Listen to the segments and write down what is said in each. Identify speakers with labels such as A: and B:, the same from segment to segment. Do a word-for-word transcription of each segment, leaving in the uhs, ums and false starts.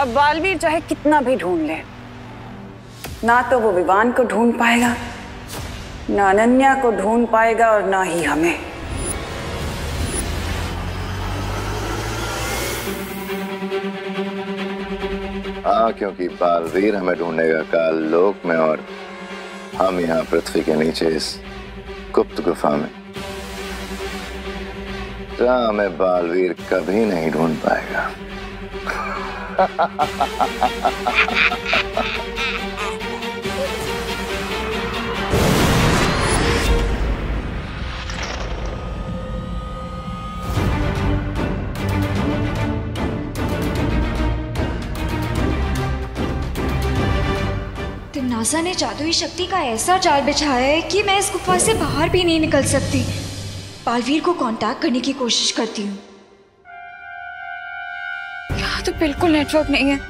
A: अब बालवीर चाहे कितना भी ढूंढ ले, ना तो वो विवान को ढूंढ पाएगा, ना अनन्या को ढूंढ पाएगा और ना ही हमें।
B: हाँ, क्योंकि बालवीर हमें ढूंढेगा काल लोक में और हम यहाँ पृथ्वी के नीचे इस गुप्त गुफा में, जहाँ हमें बालवीर कभी नहीं ढूंढ पाएगा।
C: तिम्नासा ने जादुई शक्ति का ऐसा जाल बिछाया है कि मैं इस गुफा से बाहर भी नहीं निकल सकती। बालवीर को कांटेक्ट करने की कोशिश करती हूँ।
A: यहाँ तो बिल्कुल नेटवर्क नहीं है।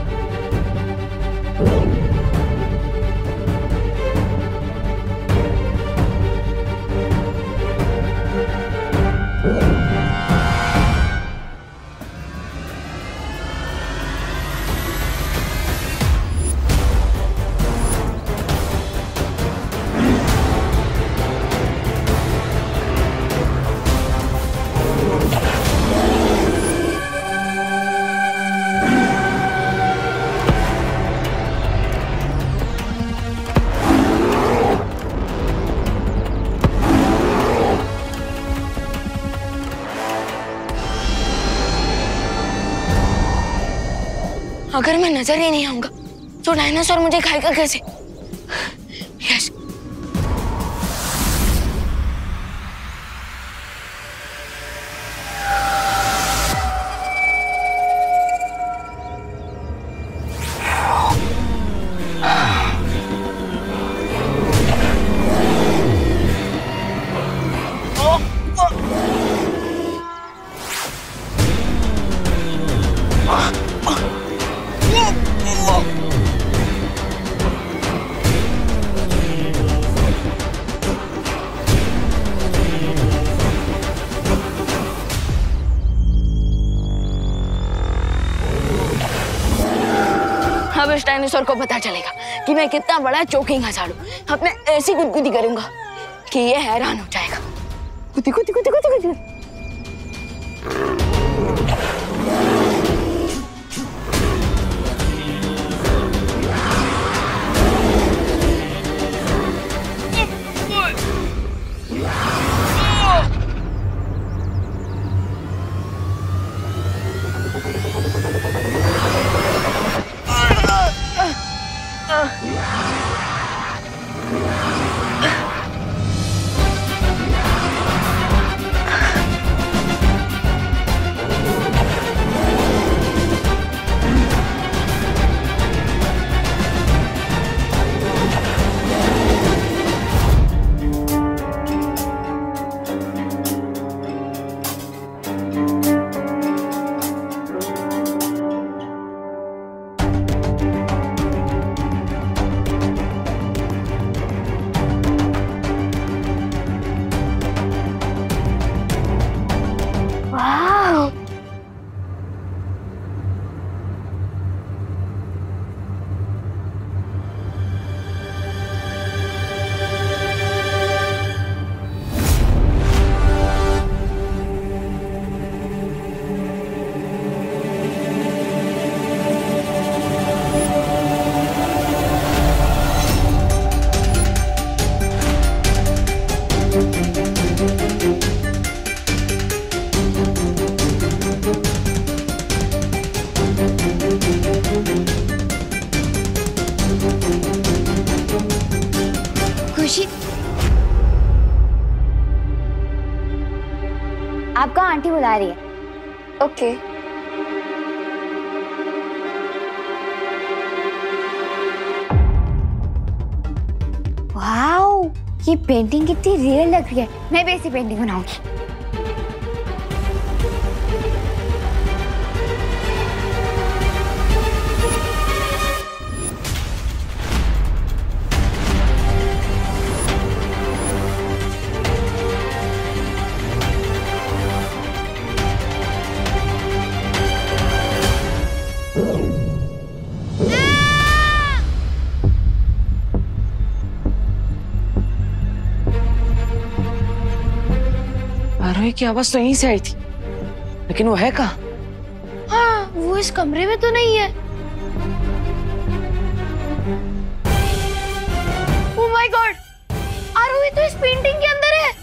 D: अगर मैं नजर ही नहीं आऊंगा तो डायनासोर मुझे खाएगा कैसे? यस। अब इस डायनासोर को पता चलेगा कि मैं कितना बड़ा चोकिंग हजाड़ हूं। अब मैं ऐसी गुदगुदी करूंगा कि ये हैरान हो जाएगा। गुदी गुदी गुदी गुदी गुदी।
C: खुशी,
E: आपका आंटी बुला रही है।
C: ओके।
E: वाओ, ये पेंटिंग कितनी रियल लग रही है। मैं भी ऐसी पेंटिंग बनाऊंगी।
B: Oh.
D: आरोही की आवाज तो यहीं से आई थी, लेकिन वो है कहाँ?
E: हाँ, वो इस कमरे में तो नहीं है। ओह माय गॉड, आरोही तो इस पेंटिंग के अंदर है।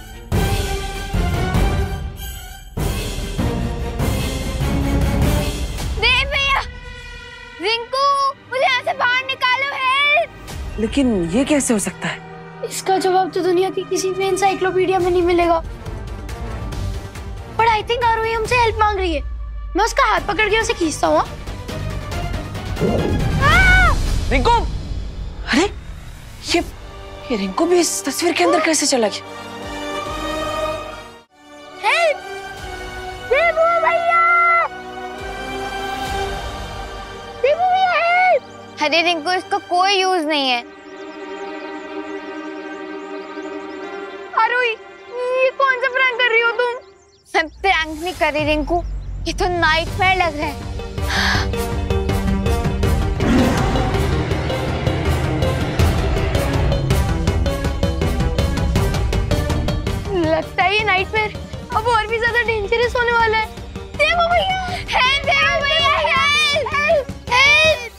E: देव भैया, रिंकू, मुझे यहाँ से बाहर निकालो, हेल्प।
D: लेकिन ये कैसे हो सकता है?
E: इसका जवाब तो दुनिया की किसी भी एनसाइक्लोपीडिया में नहीं मिलेगा। पर आई थिंक आरोही हमसे हेल्प मांग रही है। मैं उसका हाथ पकड़ के उसे खींचता हूँ।
D: रिंकू! अरे ये ये रिंकू भी इस तस्वीर के अंदर कैसे चला गया?
E: हेल्प! देवू भैया! देवू भैया हेल्प! अरे रिंकू, इसका कोई यूज नहीं है। आरोही, ये कौन सा प्रैंक कर रही हो तुम? मैं प्रैंक नहीं कर रही रिंकू, ये तो नाइटमेयर लग रहा है। लगता है ये नाइटमेयर अब और भी ज्यादा डेंजरस होने वाला है। देवू भैया, हेल्प! देवू भैया, help! Help! Help!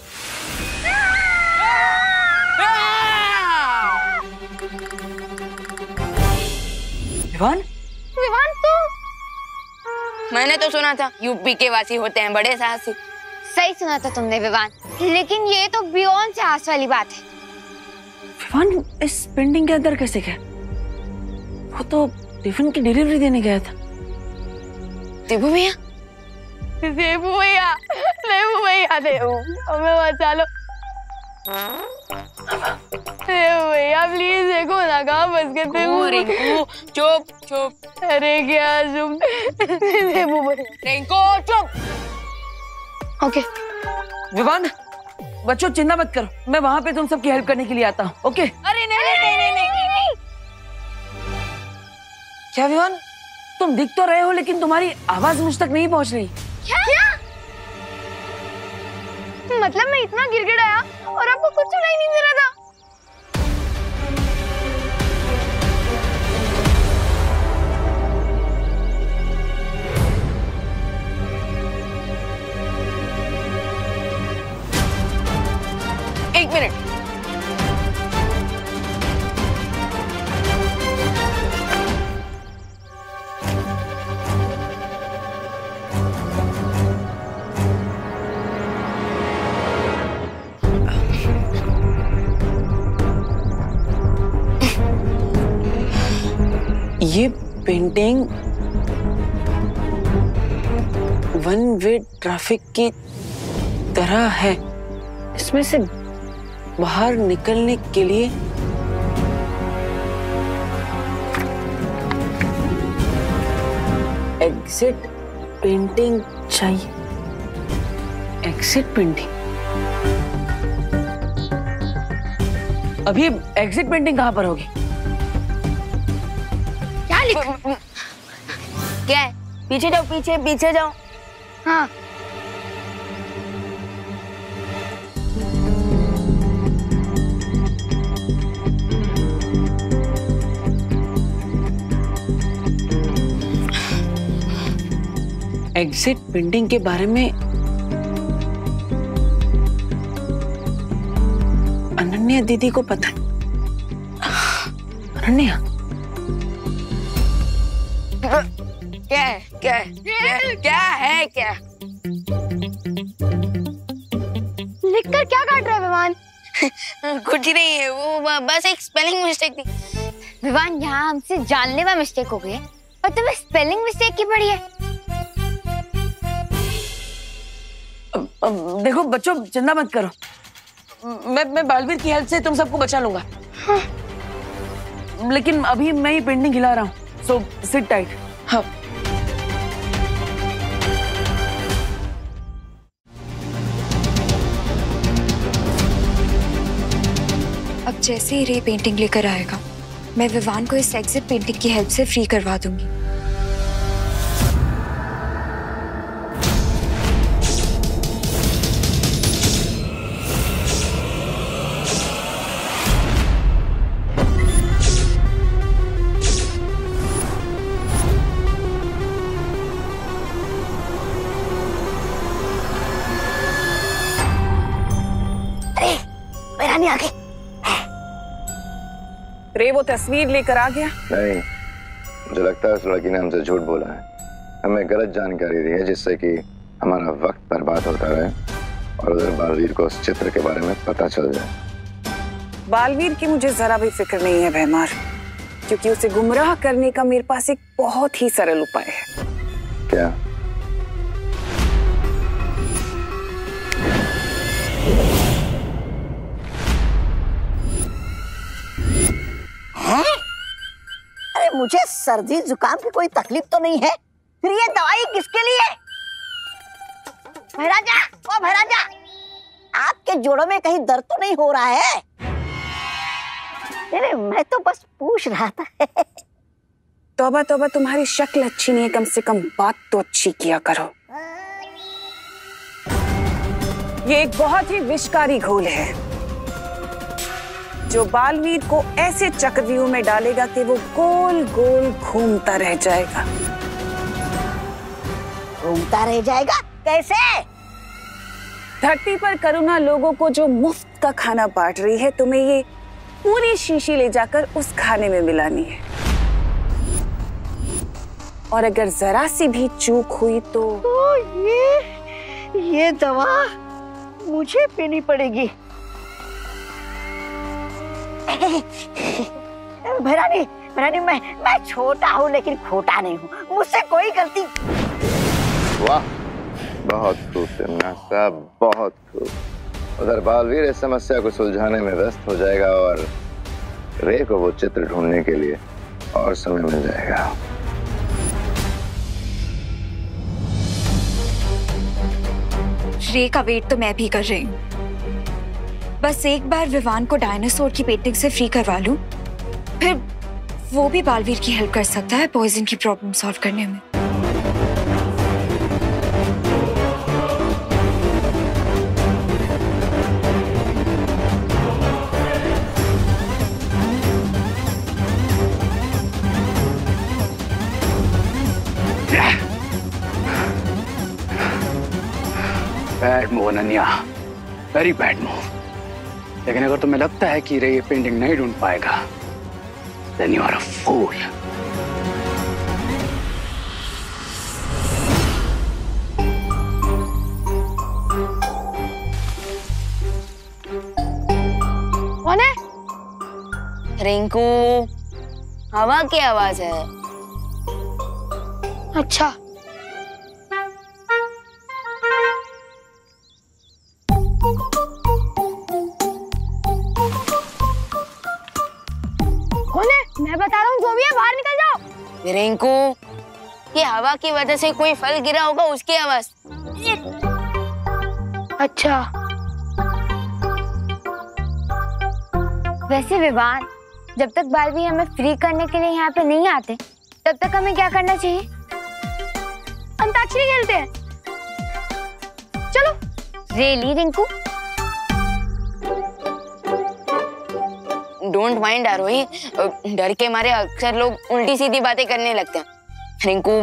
D: Vivan?
E: Vivan, तू?
D: मैंने तो सुना था यूपी के वासी होते हैं बड़े साहसी।
E: सही सुना था तुमने विवान, लेकिन ये तो बियॉन्ड साहस वाली बात है।
D: विवान इस पेंटिंग के अंदर कैसे गया? वो तो टिफिन की डिलीवरी देने गया था। देवू भैया,
E: देवू भैया, देवू भैया, देवू हमें बचा लो। देवू भैया प्लीज, देखो ना कहाँ फंस गए। देवू
D: रिंकू चुप चुप।
E: अरे क्या तुम? देवू भैया,
D: रिंकू चुप।
E: ओके
D: विवान, बच्चों चिंता मत करो, मैं वहां पे तुम सबकी हेल्प करने के लिए आता हूँ। ओके?
E: अरे नहीं नहीं नहीं नहीं नहीं।
D: क्या विवान, तुम दिख तो रहे हो लेकिन तुम्हारी आवाज मुझ तक नहीं पहुंच रही।
E: क्या? क्या? मतलब मैं इतना गिड़गिड़ाया और आपको कुछ सुनाई नहीं दे रहा था?
D: एक मिनट। ये पेंटिंग वन वे ट्रैफिक की तरह है। इसमें से बाहर निकलने के लिए एग्जिट पेंटिंग चाहिए। Exit painting? अभी एग्जिट पेंटिंग कहां पर होगी?
E: क्या लिख?
D: क्या है? पीछे जाओ, पीछे पीछे जाओ।
E: हाँ,
D: एग्जिट पेंटिंग के बारे में अनन्या दीदी को पता है। अनन्या, क्या है? क्या है? क्या, क्या है? क्या
E: लिखकर क्या काट रहा है विवान?
D: कुछ नहीं है, वो बस एक स्पेलिंग मिस्टेक थी।
E: विवान, यहाँ हमसे जानलेवा मिस्टेक हो गई है और तुम्हें स्पेलिंग मिस्टेक की पड़ी है।
D: अब, अब, देखो बच्चों, चिंता मत करो, मैं मैं बालवीर की हेल्प से तुम सबको बचा लूंगा।
E: हाँ।
D: लेकिन अभी मैं ही पेंटिंग हिला रहा हूँ, सो सिट टाइट। हाँ।
C: अब जैसे ही रे पेंटिंग लेकर आएगा, मैं विवान को इस एग्जिट पेंटिंग की हेल्प से फ्री करवा दूंगी।
A: रे वो तस्वीर लेकर आ गया?
B: नहीं, मुझे लगता है उस लड़की ने हमसे झूठ बोला है, हमें गलत जानकारी दी है जिससे कि हमारा वक्त बर्बाद होता रहे और उधर बालवीर को उस चित्र के बारे में पता चल जाए।
A: बालवीर की मुझे जरा भी फिक्र नहीं है भैमार, क्योंकि उसे गुमराह करने का मेरे पास एक बहुत ही सरल उपाय है।
B: क्या?
F: हैं? अरे मुझे सर्दी जुकाम की कोई तकलीफ तो नहीं है, फिर ये दवाई किसके लिए? भैराजा, ओ भैराजा, आपके जोड़ों में कहीं दर्द तो नहीं हो रहा है? अरे मैं तो बस पूछ रहा था।
A: तौबा तौबा, तुम्हारी शक्ल अच्छी नहीं है, कम से कम बात तो अच्छी किया करो। ये एक बहुत ही विषकारी घोल है जो बालवीर को ऐसे चक्रव्यूह में डालेगा कि वो गोल गोल घूमता रह जाएगा।
F: घूमता रह जाएगा? कैसे?
A: धरती पर करुणा लोगों को जो मुफ्त का खाना बांट रही है, तुम्हें ये पूरी शीशी ले जाकर उस खाने में मिलानी है, और अगर जरा सी भी चूक हुई तो,
F: तो ये ये दवा मुझे पीनी पड़ेगी। भैरानी, भैरानी, मैं मैं छोटा हूँ लेकिन खोटा नहीं हूँ, मुझसे कोई गलती।
B: वाह, बहुत खूब तिमना साहब, बहुत खूब। उधर बालवीर इस समस्या को सुलझाने में व्यस्त हो जाएगा और रे को वो चित्र ढूंढने के लिए और समय मिल जाएगा।
C: रे का वेट तो मैं भी कर रही हूँ, बस एक बार विवान को डायनासोर की पेंटिंग से फ्री करवा लूं, फिर वो भी बालवीर की हेल्प कर सकता है पॉइजन की प्रॉब्लम सॉल्व करने में।
G: Bad move Ananya, very bad move. लेकिन अगर तुम्हें लगता है कि रे ये पेंटिंग नहीं ढूंढ पाएगा, then you are a fool.
E: कौन है?
D: रिंकू, हवा की आवाज है।
E: अच्छा, मैं बता रहा हूँ, जो भी है बाहर निकल जाओ।
D: रिंकू, ये हवा की वजह से कोई फल गिरा होगा, उसकी आवाज।
E: अच्छा, वैसे विवान, जब तक बालवीर हमें फ्री करने के लिए यहाँ पे नहीं आते, तब तक हमें क्या करना चाहिए? अंताक्षरी खेलते हैं। चलो। Really Rinku?
D: Don't mind Aarohi, डर के मारे अक्सर लोग उल्टी सीधी बातें करने लगते हैं। रिंकू,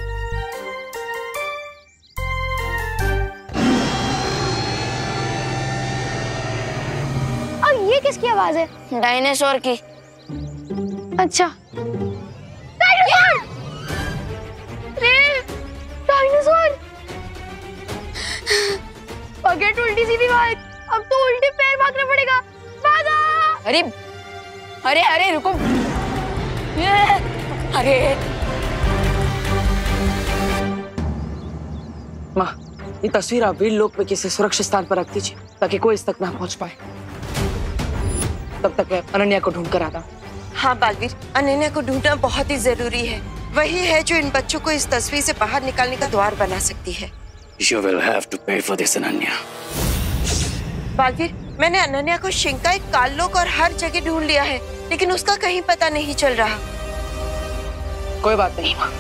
E: और ये किसकी आवाज है?
D: डायनासोर की।
E: अच्छा, डायनासोर! रे, डायनासोर! फॉरगेट उल्टी सीधी बात, अब तो उल्टे पैर भागना पड़ेगा। भागा!
D: अरे अरे अरे रुको, अरे
H: माँ, ये तस्वीर आप वीर लोक में किसी सुरक्षित स्थान पर रख दीजिए ताकि कोई इस तक ना पहुंच पाए। तब तक मैं अनन्या को ढूंढ कर आता हूँ।
I: हाँ बालवीर, अनन्या को ढूंढना बहुत ही जरूरी है। वही है जो इन बच्चों को इस तस्वीर से बाहर निकालने का द्वार बना सकती है।
G: You will have to pay for this, Ananya.
I: Baalveer, मैंने अनन्या को शिंकाई, काललोक और हर जगह ढूंढ लिया है, लेकिन उसका कहीं पता नहीं चल रहा।
H: कोई बात नहीं माँ,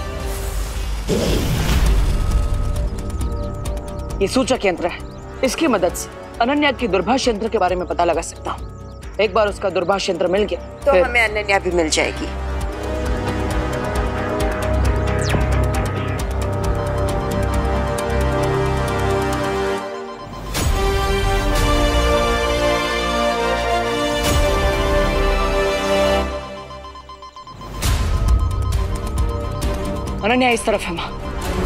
H: ये सूचक यंत्र है, इसकी मदद से अनन्या की दूरभाष यंत्र के बारे में पता लगा सकता हूँ। एक बार उसका दूरभाष यंत्र मिल गया
I: तो
H: फिर...
I: हमें अनन्या भी मिल जाएगी।
H: अनन्या इस तरफ है माँ।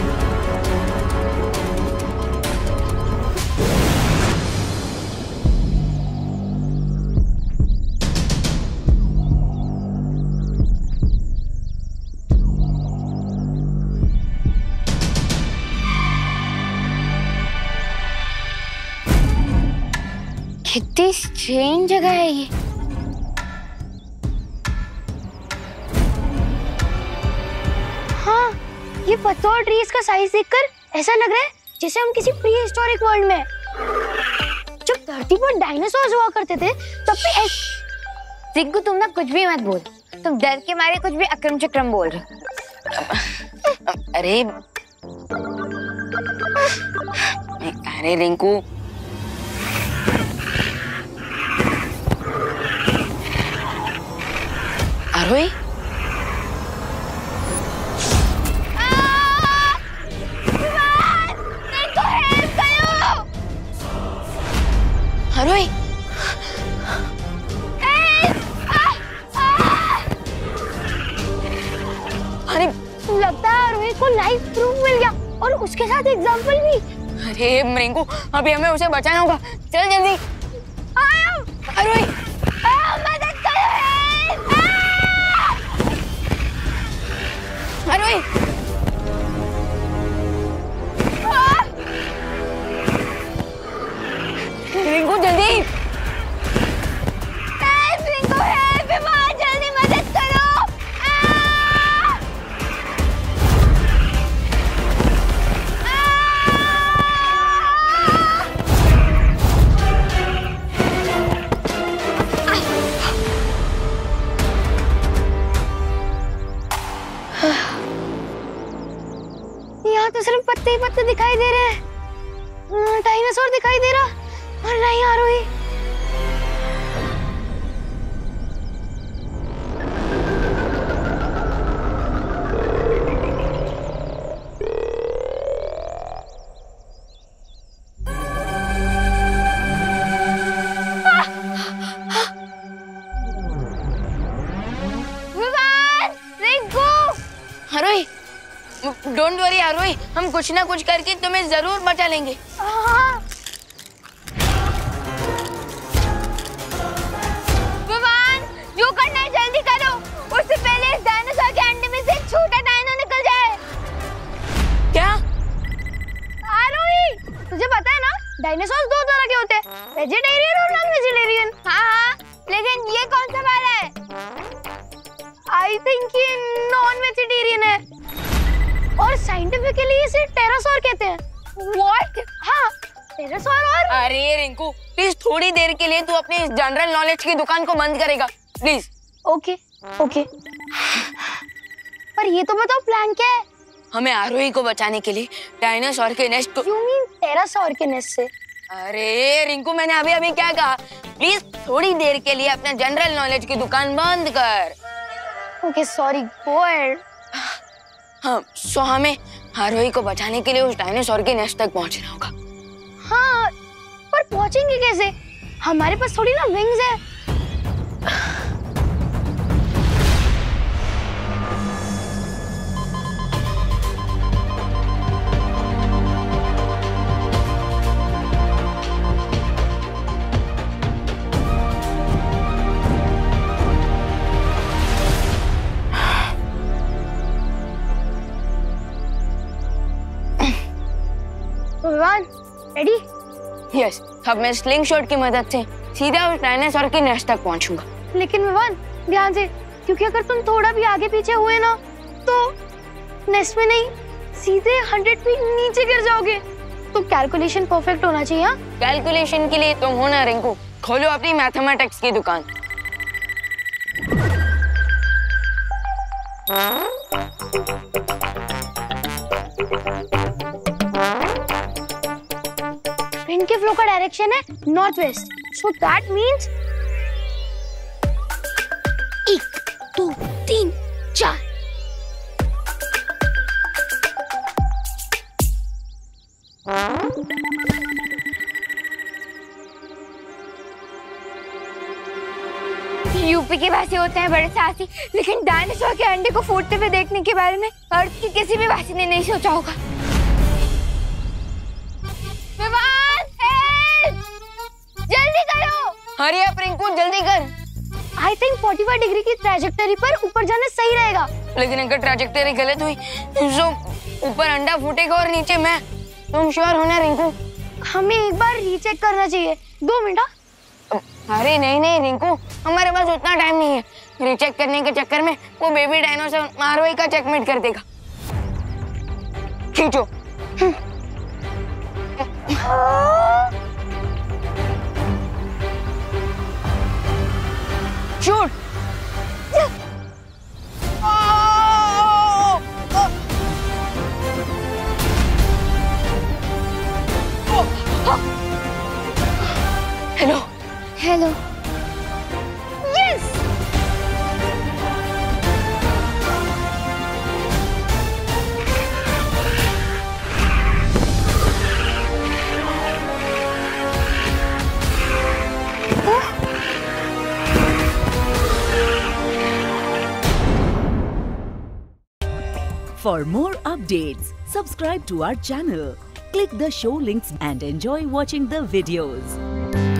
E: कितनी स्ट्रेंज जगह है ये। हाँ, ये पत्तों और ट्रीज का साइज देखकर ऐसा लग रहा है जैसे हम किसी प्री हिस्टोरिक वर्ल्ड में हैं। जब धरती पर डायनासोर्स हुआ करते थे तब भी ऐसे।
C: रिंकू तुम ना कुछ भी मत बोल, तुम डर के मारे कुछ भी अक्रम चक्रम बोल रहे।
D: अरे अरे रिंकू, आरोही आरोही
E: अरे लगता है आरोही को लाइफ प्रूफ मिल गया और उसके साथ एग्जाम्पल भी।
D: अरे रिंकू, अभी हमें उसे बचाना होगा, चल जल्दी। आरोही
E: मदद करो,
D: आरोही रिंकू जल्दी।
E: रिंकू हेल्प, विवान जल्दी मदद करो। यहाँ तो सिर्फ पत्ते ही पत्ते दिखाई दे रहे हैं, डायनासोर दिखाई दे रहा और नहीं आरोही। विवान, रिंकू,
D: आरोही डोंट वरी आरोही, हम कुछ ना कुछ करके तुम्हें जरूर बचा लेंगे।
E: विवान, जो करना है जल्दी करो, उससे पहले इस डायनासोर के अंडे में से छोटा डायनो निकल जाए।
D: क्या?
E: आरोही, तुझे पता है ना डायनासोर दो तरह के होते हैं, वेजिटेरियन और नॉन वेजिटेरियन। हाँ हाँ, लेकिन ये कौन सा वाला है? आई थिंक ये नॉन वेजिटेरियन है और साइंटिफिकली इसे टेरासोर कहते हैं। What? हाँ, टेरासोर। और
D: अरे रिंकू प्लीज थोड़ी देर के लिए तू अपनी जनरल नॉलेज की दुकान को बंद करेगा प्लीज।
E: ओके ओके, पर ये तो बताओ प्लान क्या है?
D: हमें आरोही को बचाने के लिए डायनासोर के नेस्ट को।
E: You mean टेरासोर के नेस्ट से?
D: अरे रिंकू, मैंने अभी अभी क्या कहा? प्लीज थोड़ी देर के लिए अपने जनरल नॉलेज की दुकान बंद कर।
E: Okay sorry, go ahead.
D: हाँ, सो हमें आरोही को बचाने के लिए उस डायनासोर के नेस्ट तक पहुंचना होगा।
E: हाँ, पर पहुंचेंगे कैसे? हमारे पास थोड़ी ना विंग्स है। विवान, रेडी?
D: यस, अब मैं स्लिंग शॉट की मदद से सीधा उस डायनासोर के नेस्ट तक पहुंचूंगा।
E: लेकिन विवान ध्यान से, क्योंकि अगर तुम थोड़ा भी आगे पीछे हुए ना तो नेस्ट में नहीं, सीधे हंड्रेड फीट नीचे गिर जाओगे। तो कैलकुलेशन परफेक्ट होना चाहिए। हाँ,
D: कैलकुलेशन के लिए तुम हो ना रिंकू, खोलो अपनी मैथमेटिक्स की दुकान।
E: विंड के फ्लो का डायरेक्शन है north west, so that means एक दो तीन चार।
C: यूपी के वैसे होते हैं बड़े साहसी, लेकिन डायनासोर के अंडे को फूटते हुए देखने के बारे में
E: अर्थ की किसी भी वासी ने नहीं सोचा होगा। विवान, जल्दी करो।
D: हरी अप रिंकू, जल्दी कर।
E: आई थिंक पैंतालीस डिग्री की ट्रैजेक्टरी पर ऊपर जाना सही रहेगा।
D: लेकिन अगर ट्रैजेक्टरी गलत हुई तो ऊपर अंडा फूटेगा और नीचे मैं। तुम श्योर हो ना रिंकू?
E: हमें एक बार रीचेक करना चाहिए। दो मिनट।
D: अरे नहीं नहीं रिंकू, हमारे पास उतना टाइम नहीं है। रीचेक करने के चक्कर में वो बेबी डायनासोर मारवाई का चेकमेट कर देगा। खींचो। Shoot. Hello
E: hello. Yes.
J: For more updates, subscribe to our channel, click the show links and enjoy watching the videos.